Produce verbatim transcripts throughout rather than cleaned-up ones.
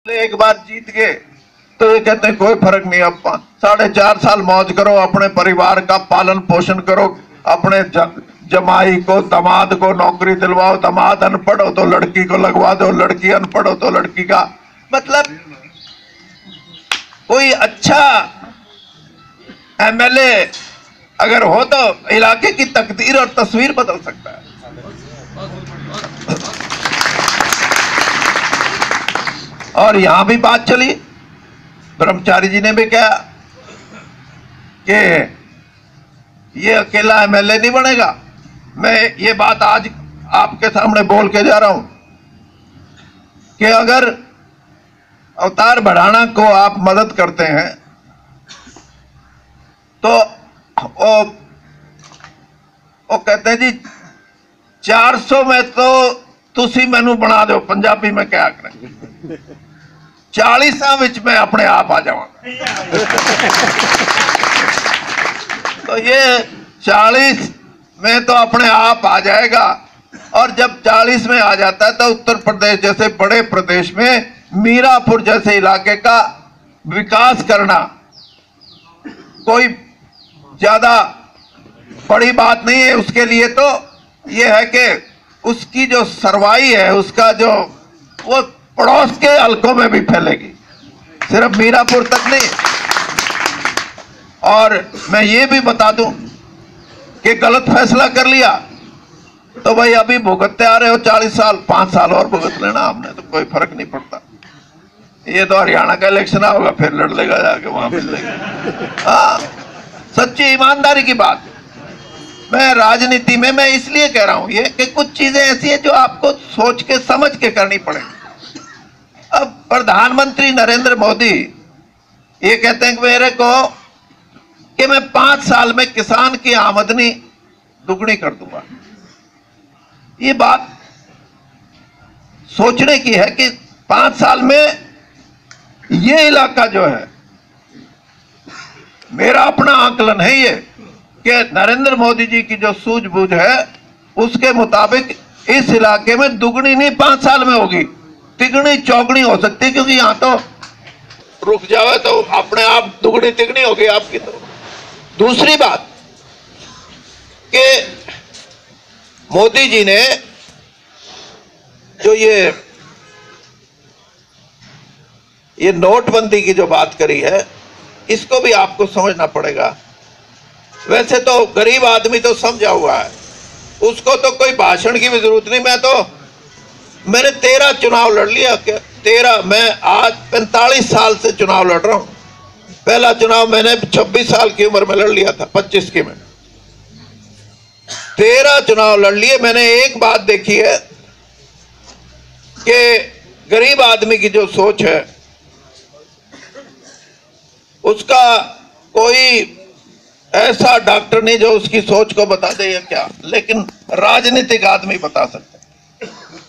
एक बार जीत गए तो ये कहते हैं कोई फर्क नहीं, अब साढ़े चार साल मौज करो, अपने परिवार का पालन पोषण करो, अपने जमाई को दामाद को नौकरी दिलवाओ, दामाद अनपढ़ हो तो लड़की को लगवा दो, लड़की अनपढ़ हो तो लड़की का, मतलब कोई अच्छा एमएलए अगर हो तो इलाके की तकदीर और तस्वीर बदल सकता है। और यहां भी बात चली, ब्रह्मचारी जी ने भी कहा कि ये अकेला एमएलए नहीं बनेगा। मैं ये बात आज आपके सामने बोल के जा रहा हूं कि अगर अवतार बढ़ाना को आप मदद करते हैं तो वो वो कहते हैं जी चार सौ में तो तुसी मैनू बना दो, पंजाबी में क्या करें, चालीसा विच मैं अपने आप आ जाऊंगा। तो ये चालीस में तो अपने आप आ जाएगा, और जब चालीस में आ जाता है तो उत्तर प्रदेश जैसे बड़े प्रदेश में मीरापुर जैसे इलाके का विकास करना कोई ज्यादा बड़ी बात नहीं है। उसके लिए तो ये है कि उसकी जो सरवाई है, उसका जो वो पड़ोस के हलकों में भी फैलेगी, सिर्फ मीरापुर तक नहीं। और मैं ये भी बता दूं कि गलत फैसला कर लिया तो भाई अभी भुगतते आ रहे हो चालीस साल, पांच साल और भुगत लेना, हमने तो कोई फर्क नहीं पड़ता। ये तो हरियाणा का इलेक्शन होगा, फिर लड़ लेगा जाके, वहां मिल लेगा। हाँ, सच्ची ईमानदारी की बात। मैं राजनीति में मैं इसलिए कह रहा हूं ये कि कुछ चीजें ऐसी हैं जो आपको सोच के समझ के करनी पड़ेगी। अब प्रधानमंत्री नरेंद्र मोदी ये कहते हैं कि मेरे को कि मैं पांच साल में किसान की आमदनी दुगनी कर दूंगा। ये बात सोचने की है कि पांच साल में ये इलाका जो है, मेरा अपना आकलन है ये कि नरेंद्र मोदी जी की जो सूझबूझ है उसके मुताबिक इस इलाके में दुगनी नहीं पांच साल में होगी, तिगनी चौगनी हो सकती है, क्योंकि यहां तो रुक जावे तो अपने आप दुगनी तिगनी होगी आपकी। तो दूसरी बात कि मोदी जी ने जो ये ये नोटबंदी की जो बात करी है, इसको भी आपको समझना पड़ेगा। वैसे तो गरीब आदमी तो समझा हुआ है, उसको तो कोई भाषण की भी जरूरत नहीं। मैं तो मैंने तेरह चुनाव लड़ लिया, तेरह मैं आज पैंतालीस साल से चुनाव लड़ रहा हूं। पहला चुनाव मैंने छब्बीस साल की उम्र में लड़ लिया था, पच्चीस की में तेरह चुनाव लड़ लिए। मैंने एक बात देखी है कि गरीब आदमी की जो सोच है उसका कोई ऐसा डॉक्टर नहीं जो उसकी सोच को बता दे या क्या, लेकिन राजनीतिक आदमी बता सकता है।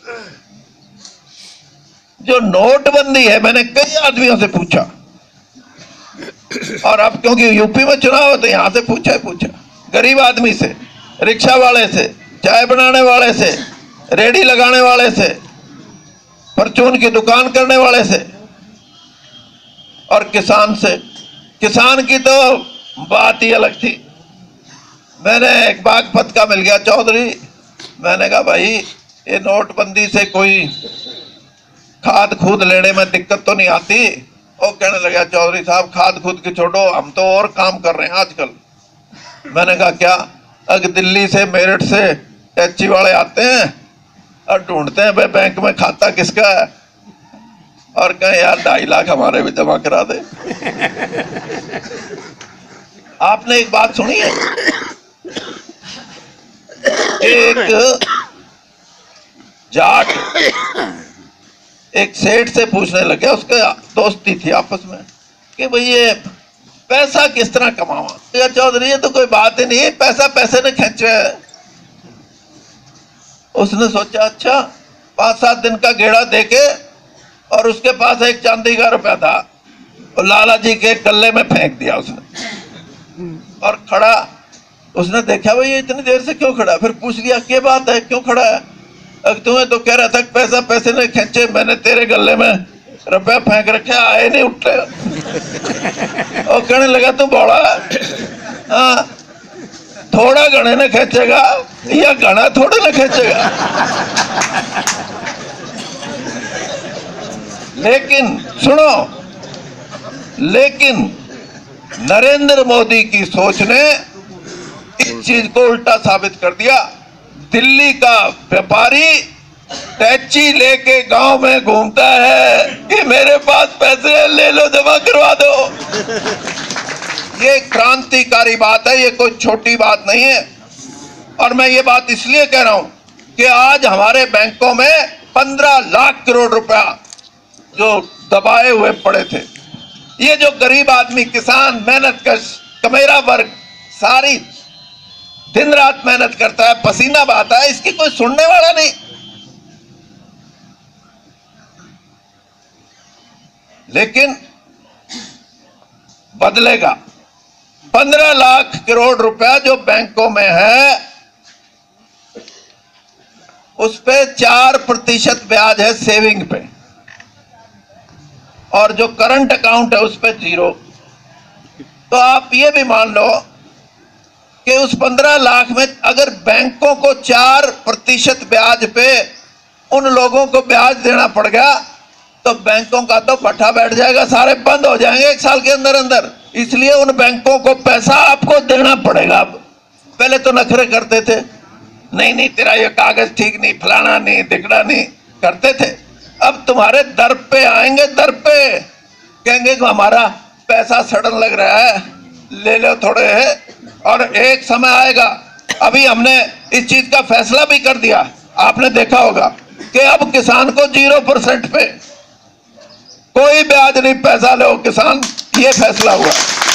जो नोटबंदी है, मैंने कई आदमियों से पूछा, और अब क्योंकि यूपी में चुनाव है तो यहां से पूछा ही पूछा, गरीब आदमी से, रिक्शा वाले से, चाय बनाने वाले से, रेडी लगाने वाले से, परचून की दुकान करने वाले से, और किसान से। किसान की तो बात ही अलग थी। मैंने एक बागपत का मिल गया चौधरी, मैंने कहा भाई ये नोटबंदी से कोई खाद खूद लेने में दिक्कत तो नहीं आती? वो कहने लगा चौधरी साहब खाद खूद की छोड़ो, हम तो और काम कर रहे हैं आजकल। मैंने कहा क्या? अगर दिल्ली से मेरठ से टैक्सी वाले आते हैं और ढूंढते हैं भाई बैंक में खाता किसका है, और कहें यार ढाई लाख हमारे भी जमा करा दे। आपने एक बात सुनी है, एक जाट एक सेठ से पूछने लगे, उसके दोस्ती थी आपस में, कि भाई ये पैसा किस तरह कमावा? यार चौधरी ये तो कोई बात ही नहीं है, पैसा पैसे ने खींचा है। उसने सोचा अच्छा, पांच सात दिन का गेड़ा देके, और उसके पास एक चांदी का रुपया था, और लाला जी के गले में फेंक दिया उसने, और खड़ा। उसने देखा भाई ये इतनी देर से क्यों खड़ा? फिर पूछ लिया क्या बात है, क्यों खड़ा है? तुम्हें तो कह रहा था पैसा पैसे ने खींचे, मैंने तेरे गले में रुपया फेंक रखे, आए नहीं उठे। और कहने लगा तू बड़ा हाँ थोड़ा घने ने खींचेगा या घना थोड़े ने खींचेगा। लेकिन सुनो, लेकिन नरेंद्र मोदी की सोच ने इस चीज को उल्टा साबित कर दिया। दिल्ली का व्यापारी टैक्सी लेके गांव में घूमता है कि मेरे पास पैसे हैं, ले लो, जमा करवा दो। ये क्रांतिकारी बात है, ये कोई छोटी बात नहीं है। और मैं ये बात इसलिए कह रहा हूं कि आज हमारे बैंकों में पंद्रह लाख करोड़ रुपया जो दबाए हुए पड़े थे, ये जो गरीब आदमी, किसान, मेहनत कश, कमेरा वर्ग सारी दिन रात मेहनत करता है, पसीना बहाता है, इसकी कोई सुनने वाला नहीं। लेकिन बदलेगा। पंद्रह लाख करोड़ रुपया जो बैंकों में है उस पे चार प्रतिशत ब्याज है सेविंग पे, और जो करंट अकाउंट है उस पे जीरो। तो आप ये भी मान लो कि उस पंद्रह लाख में अगर बैंकों को चार प्रतिशत ब्याज पे उन लोगों को ब्याज देना पड़ गया तो बैंकों का तो पट्टा बैठ जाएगा, सारे बंद हो जाएंगे एक साल के अंदर अंदर। इसलिए उन बैंकों को पैसा आपको देना पड़ेगा। अब पहले तो नखरे करते थे, नहीं नहीं तेरा ये कागज ठीक नहीं, फलाना नहीं, दिखना नहीं, करते थे। अब तुम्हारे दर पे आएंगे, दर पे कहेंगे कि हमारा पैसा सड़न लग रहा है, ले लो थोड़े है। और एक समय आएगा, अभी हमने इस चीज का फैसला भी कर दिया, आपने देखा होगा कि अब किसान को जीरो परसेंट पे कोई ब्याज नहीं, पैसा लो किसान, ये फैसला हुआ।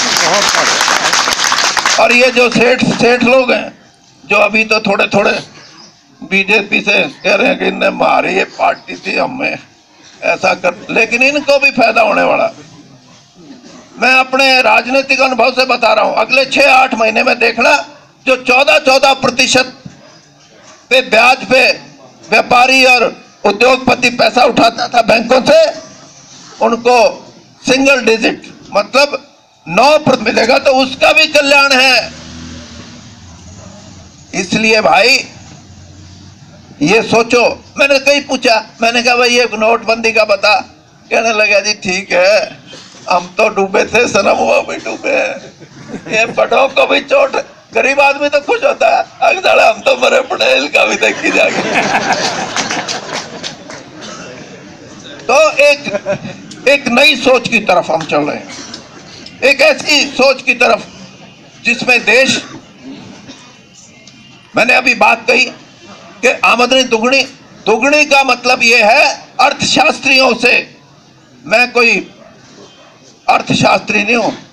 और ये जो सेठ सेठ लोग हैं जो अभी तो थोड़े थोड़े बीजेपी से कह रहे हैं कि इनने मारी, ये पार्टी थी हमें ऐसा कर, लेकिन इनको भी फायदा होने वाला। मैं अपने राजनीतिक अनुभव से बता रहा हूं, अगले छह आठ महीने में देखना, जो चौदह चौदह प्रतिशत पे ब्याज पे व्यापारी और उद्योगपति पैसा उठाता था बैंकों से, उनको सिंगल डिजिट मतलब नौ प्रतिशत मिलेगा, तो उसका भी कल्याण है। इसलिए भाई ये सोचो। मैंने कहीं पूछा, मैंने कहा भाई ये नोटबंदी का बता, कहने लगा जी ठीक है, हम तो डूबे थे, सनम हुआ भी डूबे, ये बड़ों को भी चोट, गरीब आदमी तो खुश होता है, अगला हम तो मरे पड़े, इनका भी देखी जाएगी। तो एक एक नई सोच की तरफ हम चल रहे हैं, एक ऐसी सोच की तरफ जिसमें देश, मैंने अभी बात कही कि आमदनी दुगनी, दुगनी का मतलब यह है अर्थशास्त्रियों से, मैं कोई अर्थशास्त्री नहीं हूं,